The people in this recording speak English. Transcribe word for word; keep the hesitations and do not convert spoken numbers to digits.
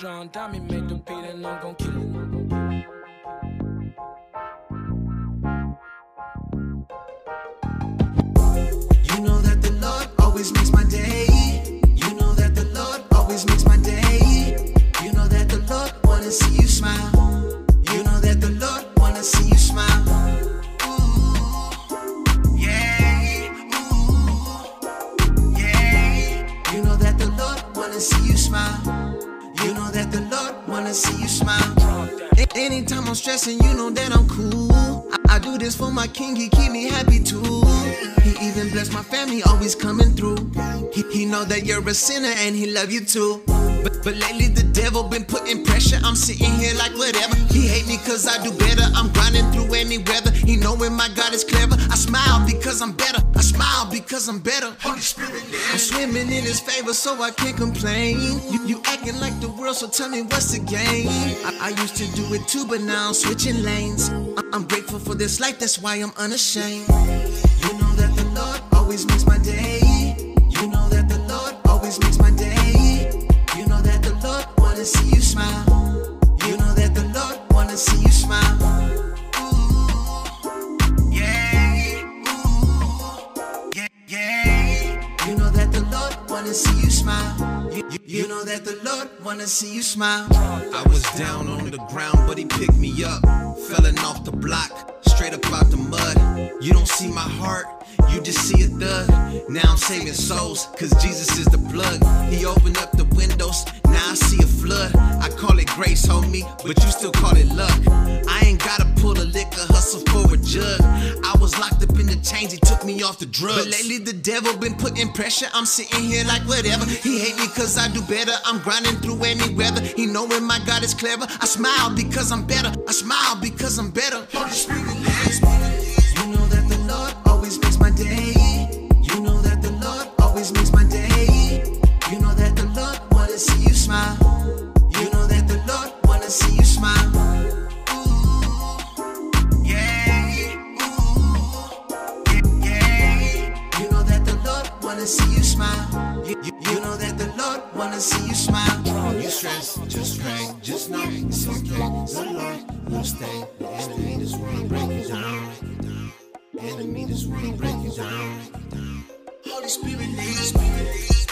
Sean Dami make the beat and I'm gon' kill it. You know that the Lord always makes my day. You know that the Lord always makes my day. You know that the Lord wanna see you smile. You know that the Lord wanna see you smile. Ooh, yeah, ooh, yeah. You know that the Lord wanna see you smile. You know that the Lord wanna see you smile. Anytime I'm stressing, you know that I'm cool. I, I do this for my king, he keep me happy too. He even bless my family, always coming through. He, he know that you're a sinner and he love you too. But, but lately the devil been putting pressure. I'm sitting here like whatever. He hate me cause I do better. I'm grinding through any weather. He knowing my God is clever. I smile because I'm better. I smile because I'm better. Holy Spirit, I'm swimming in his favor so I can't complain. You, you acting like the world, so tell me what's the game? I, I used to do it too, but now I'm switching lanes. I, I'm grateful for this life, that's why I'm unashamed. You know that the Lord always makes my day. You know that the Lord always makes my day. You know that the Lord wanna see you smile. You know that the Lord wanna see you smile. Ooh, yeah, ooh, yeah, yeah. You know that the Lord wanna see you smile. You, you, you know that the Lord wanna see you smile. I was down on the ground, but he picked me up. Falling off the block, straight up out the mud. You don't see my heart, you just see a thug. Now I'm saving souls, cause Jesus is the plug. He opened up the windows, now I see a flood. I call it grace, homie, but you still call it luck. I ain't gotta pull a liquor, hustle for a jug. I was locked up in the chains, he took me off the drugs. But lately the devil been putting pressure. I'm sitting here like whatever. He hate me cause I do better. I'm grinding through any weather. He knowing my God is clever. I smile because I'm better. I smile because I'm better. Holy Spirit, you know that the Lord always makes my day. You know that the Lord always makes my day. You know that the Lord wanna see you smile. You know that the Lord wanna see you smile. Ooh, yeah, ooh, yeah, yeah. You know that the Lord wanna see you smile. You, you, you know that the Lord wanna see you smile. You stress, just pray, just know it's okay. The Lord will stay. The enemy just wanna break you down. The enemy just wanna break you down. Holy Spirit, lead, Spirit, lead.